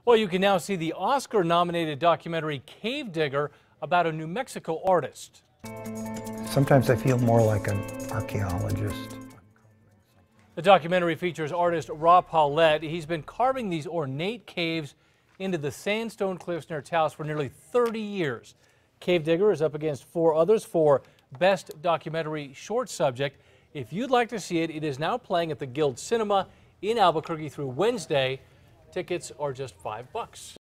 Well, you can now see the Oscar-nominated documentary Cavedigger about a New Mexico artist. Sometimes I feel more like an archaeologist. The documentary features artist Rob Paulette. He's been carving these ornate caves into the sandstone cliffs near Taos for nearly 30 years. Cavedigger is up against 4 others for Best Documentary Short Subject. If you'd like to see it, it is now playing at the Guild Cinema in Albuquerque through Wednesday. Tickets are just $5.